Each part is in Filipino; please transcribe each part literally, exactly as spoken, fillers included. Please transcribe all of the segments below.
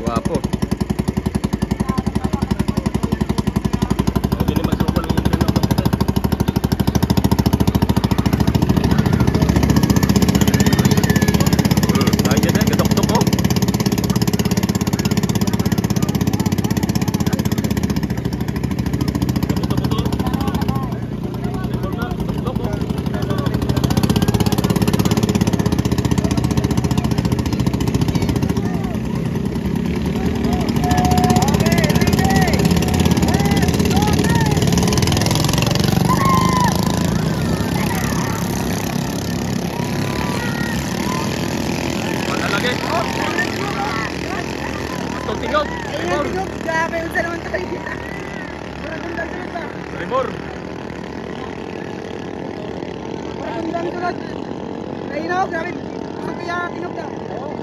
Guwapo. Hindi naman sukol yung green ng mga. Hmm, ay dyan eh, gadok-dok oh. Tingog. Tingog. Grabe, unsa naman tayo dito. Maragundang tulad ba? Tremor. Maragundang tulad. Tingog, grabe. Ang kaya tingog ka.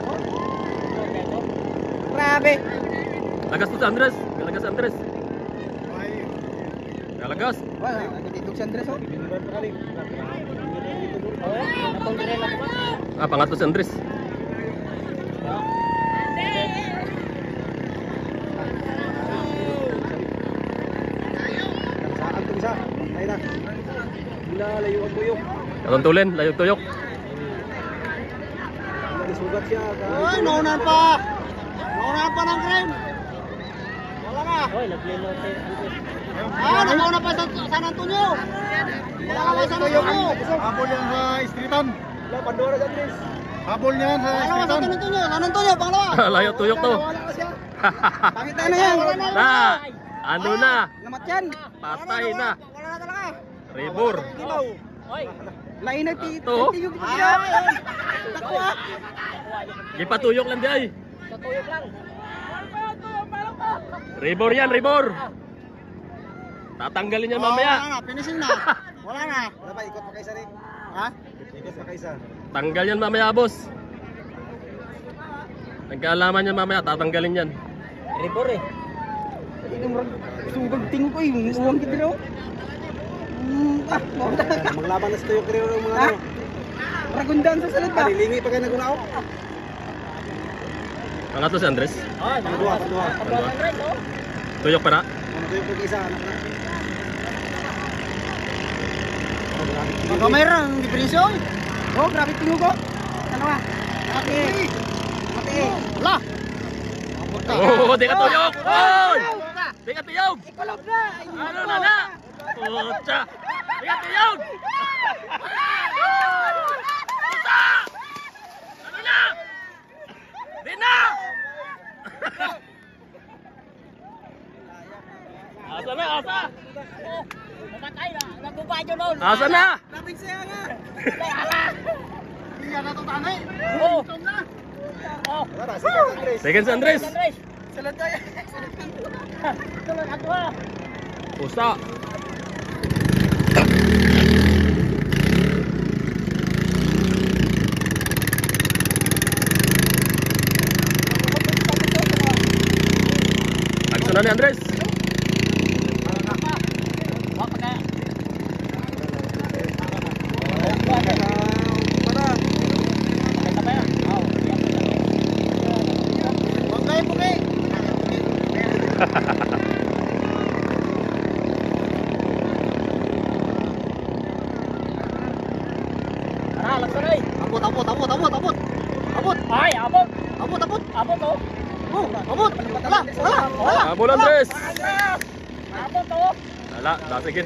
Grabe. Lagas to si Andres. Lagas si Andres. Lagas. Wala, nagtitog si Andres oh. Ah, pangatlo si Andres. Katong layo tuyok. Sugat siya. Oy, naunan pa. Naunan pa ng crane. Wala na. Oy, naglino si Andres. Ah, nauna pa sa San Antonio. Wala ka ba sa San Antonio? Habol yan sa streetan. Wala, Pandora sa Andres. Habol yan sa Wala ka sa streetan. San Antonio. San Antonio, pangalawa. Layo tuyok to. Wala ka siya. Pakita na yan. Na. Ano na? Namat yan. Patay na. Wala na talaga. Tremor. Oy. Lain na ti. Ito. Tiyog siya. Takwa. Gipatuyok lang di ay. Tatuyok lang. Tremor yan, tremor. Tatanggalin yan mamaya. Wala na, finishing na. Wala na. Wala pa, ikot pa kaisa rin. Ha? Ikot pa kaisa. Tanggal yan mamaya, boss. Nagkaalaman yan mamaya, tatanggalin yan. Tremor eh. Subag tingin ko eh. Uwang kita rin. Maglaban na sa tuyok rin ng mga ano. Ragundaan sa salad ba? Kalilingi pa kayo nagunao. Pangatlo si Andres. Ah, dua, dua. Dua. Tuyok pa na. Tuyok pa isa, anak na. Magkamera ang depresyo. Oh, grabe tingin ko. Ano ba? Mati. Mati. Wala. Oh, di ka tuyok. Oy! Di ka tuyok. Ikulog na. Ano na na? Pucha! Di ka tuyok. Pucha! Ano na? Di na! Asa na, asa? Namatay na. Nagubadyo noon. Asa na? Lapit siya nga. Hindi yan na ito tanay. Oh. Oh. Second si Andres. Salad tayo. Salad ako ha. Pusa. Action na ni Andres. Abot, abot, abot, abot, abot. Abot. Ay, abot. Abot, abot. Abot oh. Oh, abot. Wala, wala, wala. Abot Andres. Abot oh. Wala, dasigit.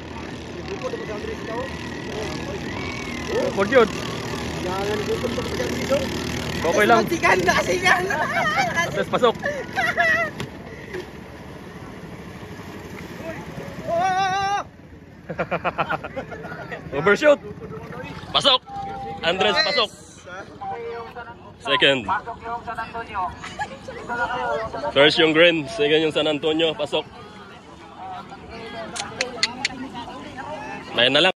Report yun. Okay lang. Sigan, sigan. Tapos pasok. Overshoot. Pasok. Andres pasok. Second. First yung Green, second yung San Antonio, pasok. Mayan na lang.